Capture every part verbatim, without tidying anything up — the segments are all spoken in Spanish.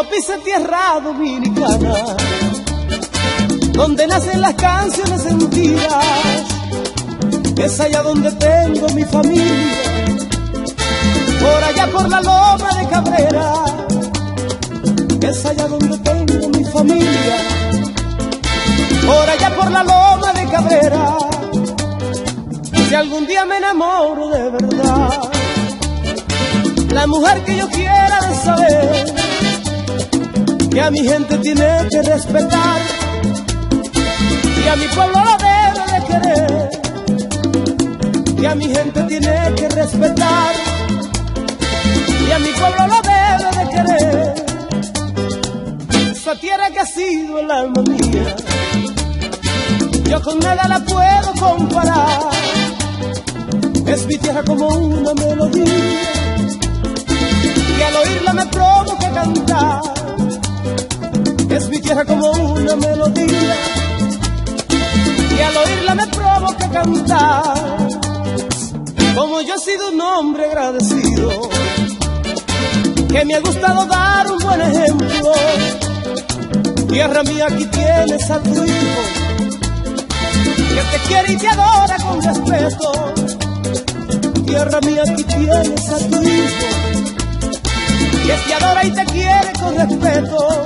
Cuando pise tierra dominicana, donde nacen las canciones sentidas, es allá donde tengo mi familia, por allá por la loma de Cabrera, es allá donde tengo mi familia, por allá por la loma de Cabrera. Si algún día me enamoro de verdad, la mujer que yo quiera de saber que a mi gente tiene que respetar y a mi pueblo lo debe de querer, que a mi gente tiene que respetar y a mi pueblo lo debe de querer. Esa tierra que ha sido el alma mía, yo con nada la puedo comparar. Es mi tierra como una melodía que al oírla me provoca cantar. Es mi tierra como una melodía que al oírla me provoca cantar. Como yo he sido un hombre agradecido, que me ha gustado dar un buen ejemplo. Tierra mía, aquí tienes a tu hijo, que te quiere y te adora con respeto. Tierra mía, aquí tienes a tu hijo, que te adora y te quiere con respeto.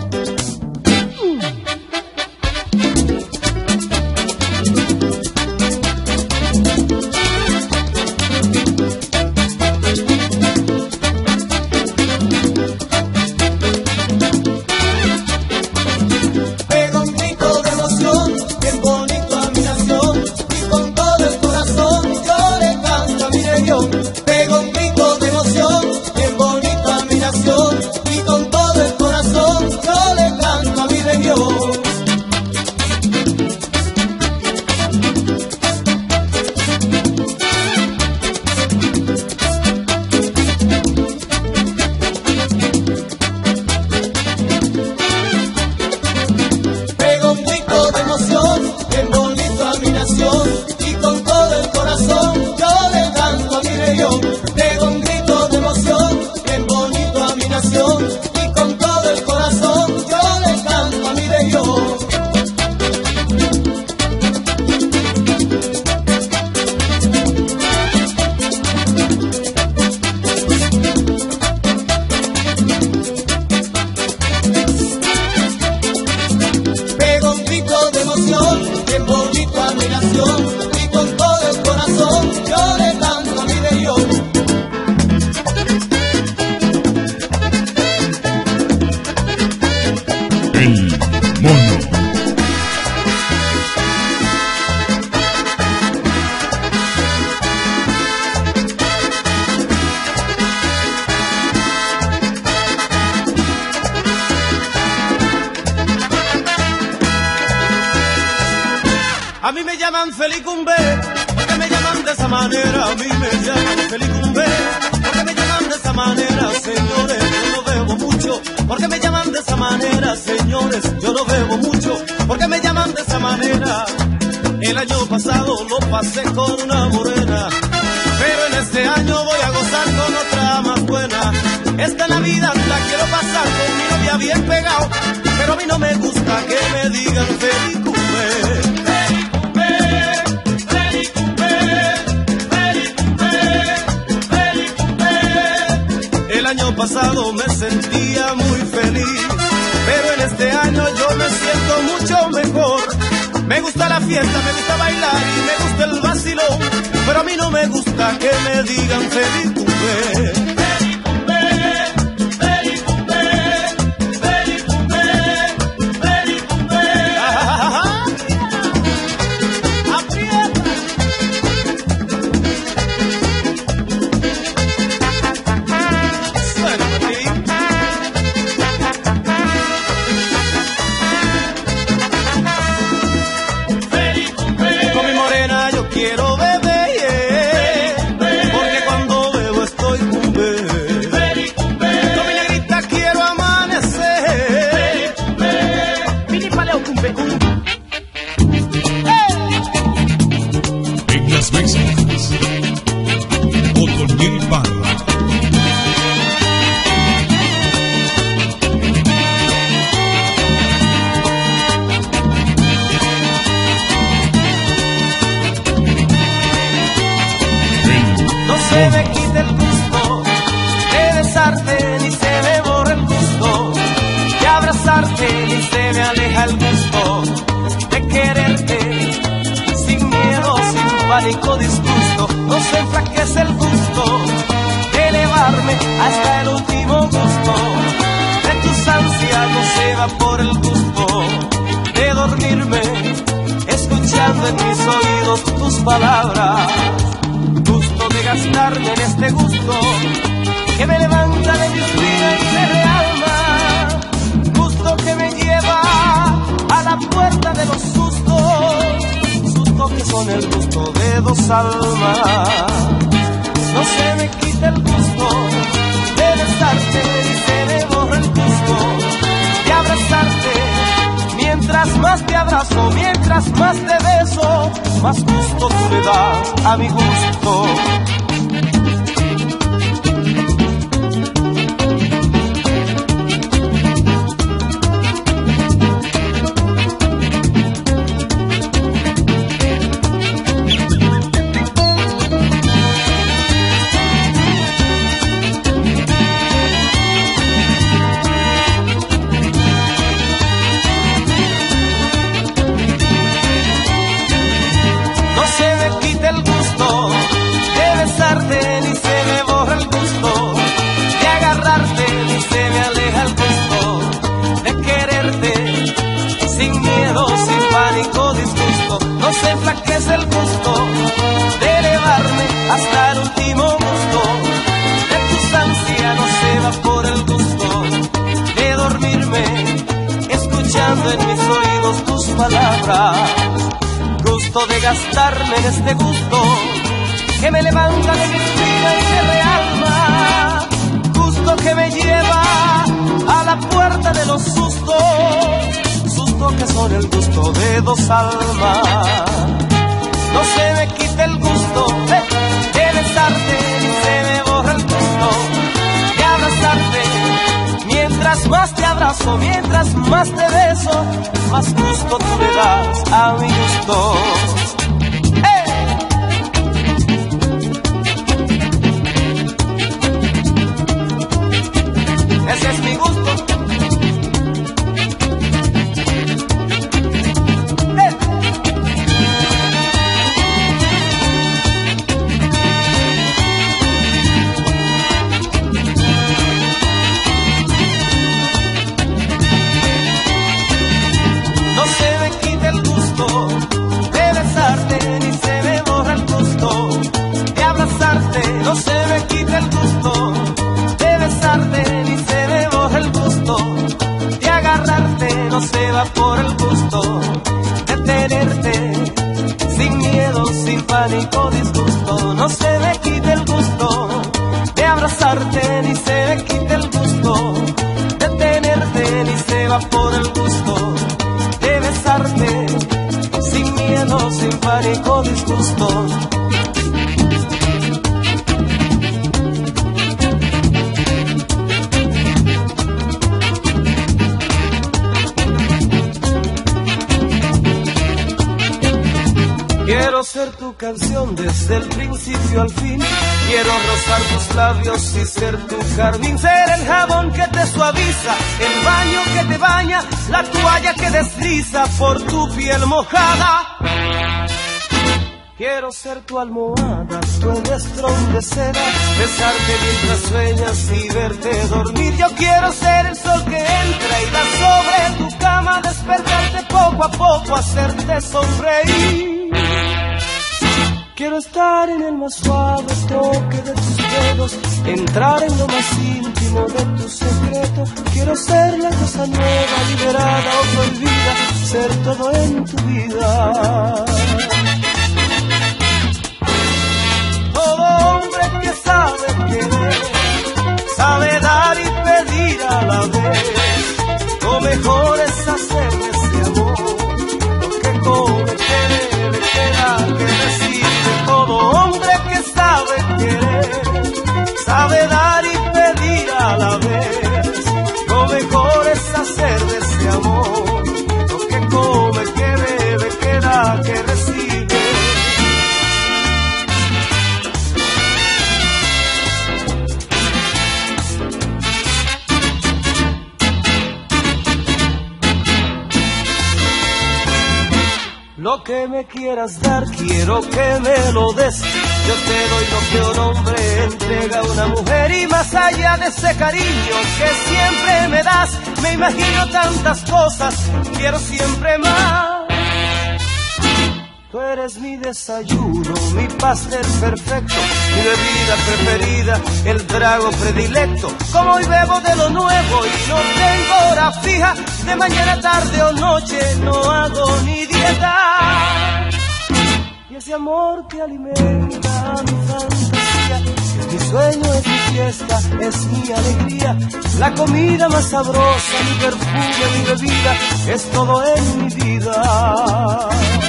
A mí me llaman Felicumbe, porque me llaman de esa manera. A mí me llaman Felicumbe, porque me llaman de esa manera. Señores, yo no bebo mucho, porque me llaman de esa manera. Señores, yo no bebo mucho, porque me llaman de esa manera. El año pasado lo pasé con una morena, pero en este año voy a gozar con otra más buena. Esta Navidad la quiero pasar con mi novia bien pegado, pero a mí no me gusta que me digan Felicumbe. El año pasado me sentía muy feliz, pero en este año yo me siento mucho mejor. Me gusta la fiesta, me gusta bailar y me gusta el vacilón, pero a mí no me gusta que me digan Felicumbe. Quiero beber, yeah, porque cuando bebo estoy cumbe. se me quita el gusto de besarte, ni se me borra el gusto de abrazarte, ni se me aleja el gusto de quererte, sin miedo, sin pánico, disgusto. No se enflaquece el gusto de elevarme hasta el último gusto de tus ansias, no se va por el gusto de dormirme escuchando en mis oídos tus palabras. Gusto de gastarme en este gusto que me levanta de mis vidas y de mi alma. Gusto que me lleva a la puerta de los sustos, sustos que son el gusto de dos almas. No se me quita el gusto de besarte, ni se me borra el gusto de abrazarte. Mientras más te abrazo, mientras más te beso, más gusto tú le das a mi gusto. Ni se me borra el gusto de agarrarte, ni se me aleja el gusto de quererte, sin miedo, sin pánico, disgusto. No se enflaquece el gusto de elevarme hasta el último gusto de tus ansias, no se va por el gusto de dormirme escuchando en mis oídos tus palabras. Gusto de gastarme en este gusto que me levanta de mis vidas y de mi alma. Gusto que me lleva a la puerta de los sustos, sustos que son el gusto de dos almas. No se me quita el gusto de, de besarte, ni se me borra el gusto de abrazarte. Mientras más te abrazo, mientras más te beso, más gusto tú le das a mi gusto. Ese es mi gusto. ¡Eh! No se me quita el gusto de besarte, ni se me borra el gusto de abrazarte. No se me quita el gusto de besarte, ni se me borra el gusto de agarrarte. No se va por el gusto de tenerte, sin miedo, sin pánico, disgusto. No se me quita el gusto de abrazarte, ni se me quita el gusto de tenerte, ni se va por el gusto de besarte, sin miedo, sin pánico, disgusto. Quiero ser tu canción desde el principio al fin. Quiero rozar tus labios y ser tu jardín. Ser el jabón que te suaviza, el baño que te baña, la toalla que desliza por tu piel mojada. Quiero ser tu almohada, tu estrón de seda, besarte mientras sueñas y verte dormir. Yo quiero ser el sol que entra y da sobre tu cama, despertarte poco a poco, hacerte sonreír. Quiero estar en el más suave toque de tus dedos, entrar en lo más íntimo de tu secreto. Quiero ser la cosa nueva, liberada o prohibida, ser todo en tu vida. Todo hombre que sabe querer, sabe dar y pedir a la vez. Lo mejor es hacer ese amor, lo que come, que debe, que da, que recibe. Todo hombre que sabe querer, sabe dar y pedir a la vez. Lo mejor es hacer de ese amor lo que come, que bebe, que da, que recibe. Lo que me quieras dar, quiero que me lo des. Yo te doy lo que un hombre entrega a una mujer. Y más allá de ese cariño que siempre me das, me imagino tantas cosas, quiero siempre más. Tú eres mi desayuno, mi pastel perfecto, mi bebida preferida, el trago predilecto. Como hoy bebo de lo nuevo y no tengo hora fija, de mañana, tarde o noche no hago ni dieta. Y ese amor que alimenta mi fantasía, mi sueño es mi fiesta, es mi alegría. La comida más sabrosa, mi perfume, mi bebida, es todo en mi vida.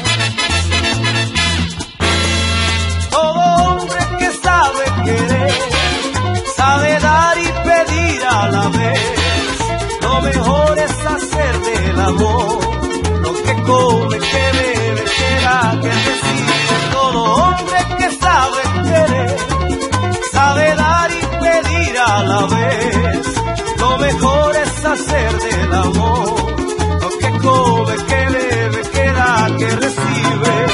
Todo hombre que sabe querer, sabe dar y pedir a la vez. Lo mejor es hacer del amor lo que come, que bebe, que da, que recibe. Todo hombre que sabe querer, sabe dar y pedir a la vez. Lo mejor es hacer del amor lo que come, que bebe, que da, que recibe.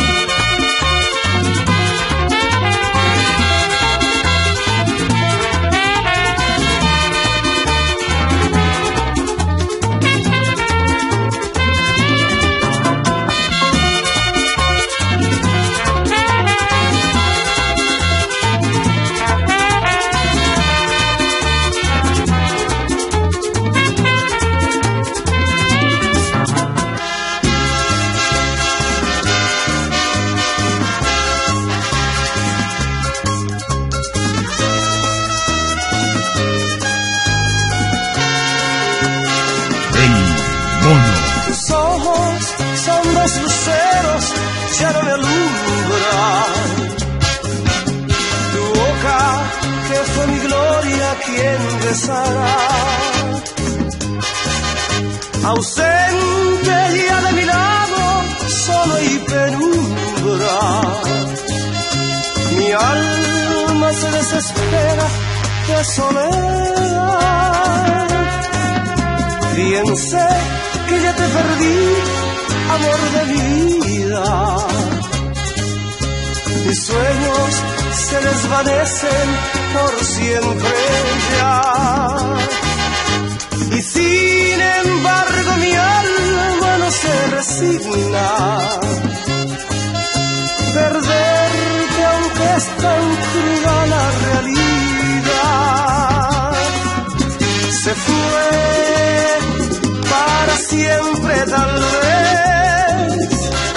Tus ojos son dos luceros, ya no me alumbran. Tu boca, que fue mi gloria, ¿quién besará? Ausente ya de mi lado, solo y penumbra. Mi alma se desespera de soledad. Bien sé que ya te perdí, amor de mi vida. Mis sueños se desvanecen por siempre ya. Y sin embargo mi alma no se resigna. Perderte aunque es tan cruda la realidad. Se fue para siempre tal vez,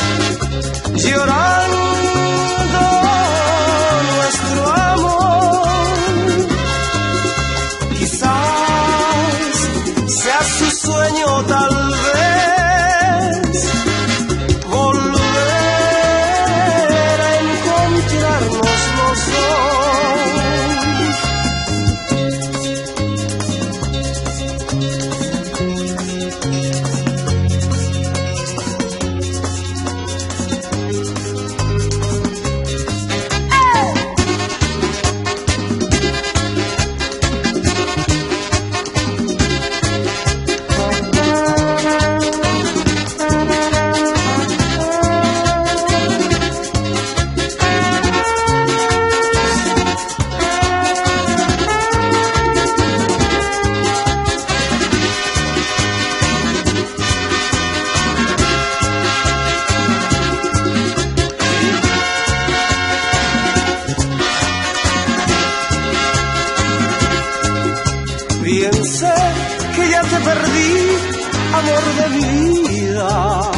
llorando nuestro amor. Quizás sea su sueño tal vez, volver a encontrarnos los dos. Bien sé que ya te perdí, amor de mi vida.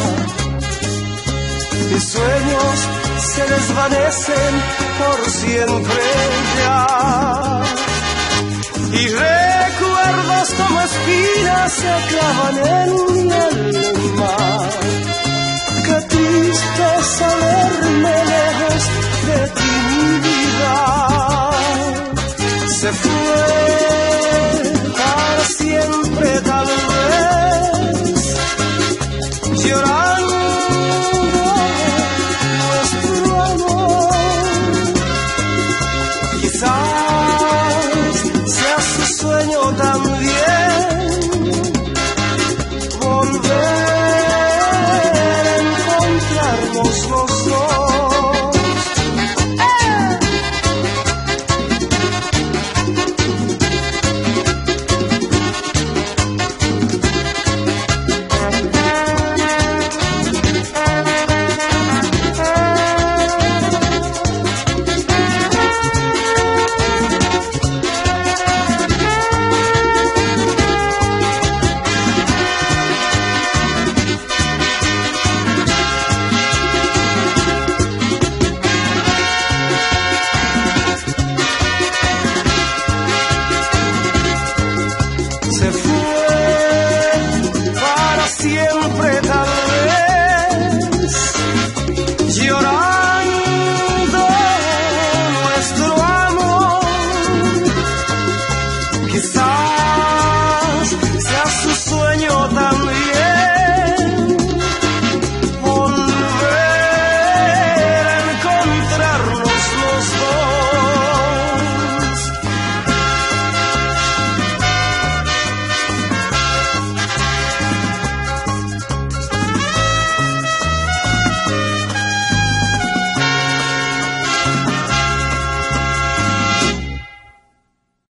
Mis sueños se desvanecen por siempre ya. Y recuerdos como espinas se clavan en mi alma. Qué triste saberme lejos de ti, mi vida. Se fue